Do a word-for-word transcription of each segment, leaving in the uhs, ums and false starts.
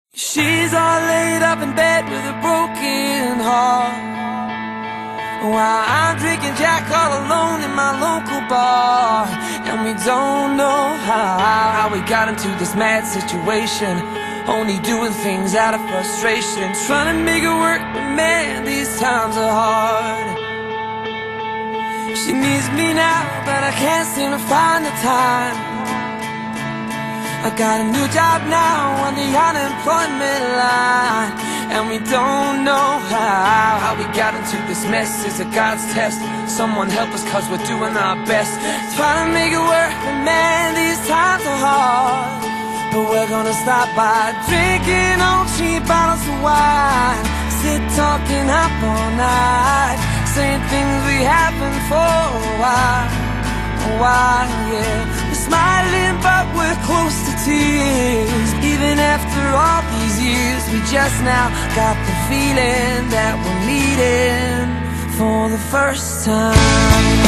She's all laid up in bed with a broken heart, while I'm drinking Jack all alone in my local bar. And we don't know how, how we got into this mad situation, only doing things out of frustration, trying to make it work, but man, these times are hard. She needs me now, but I can't seem to find the time. I got a new job now on the unemployment line, and we don't know how, how we got into this mess. Is it God's test? Someone help us, cause we're doing our best, trying to make it work, but man, these times are hard. But we're gonna stop by drinking on cheap bottles of wine, sit talking up all night, saying things we haven't for a while, a while, yeah. We're smiling but we're close to tears, even after all these years. We just now got the feeling that we're meeting for the first time.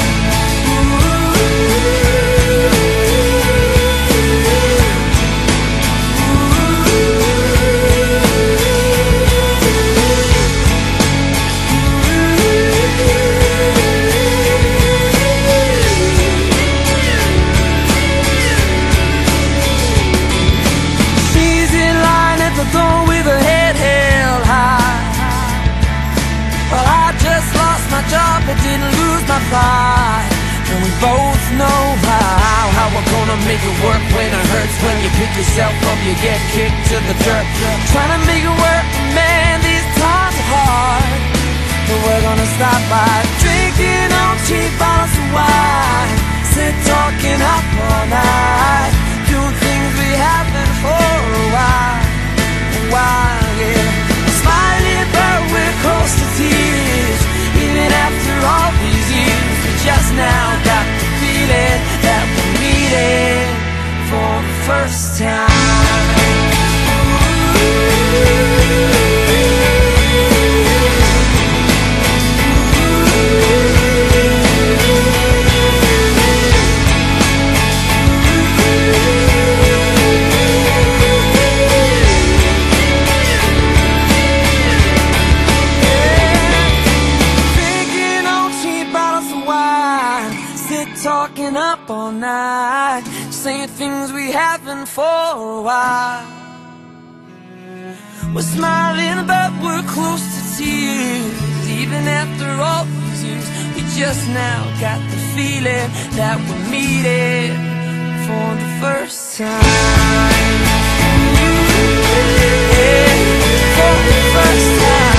With her head held high, well, I just lost my job but didn't lose my pride. And we both know how, how we're gonna make it work when it hurts. When you pick yourself up, you get kicked to the dirt, trying to make it work, man, these times are hard. But we're gonna stop by drinking on cheap bottles of wine, sit talking up all night, doing things we haven't for a while, a while, yeah. Smiling but we're close to tears, even after all these years. We just now got the feeling that we're meeting for the first time. Talking up all night, saying things we haven't for a while. We're smiling but we're close to tears, even after all these years. We just now got the feeling that we're meeting for the first time. Yeah, for the first time.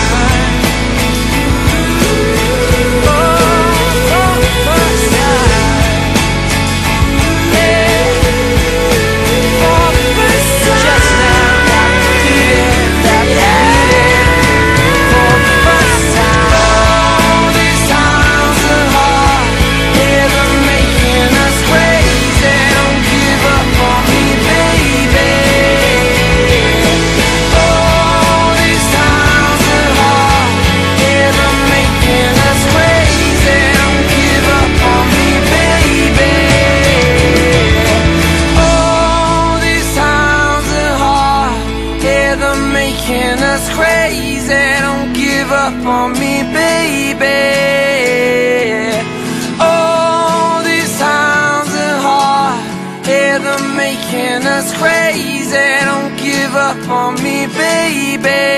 Making us crazy, don't give up on me, baby. Oh, these times are hard, yeah, they're making us crazy, don't give up on me, baby.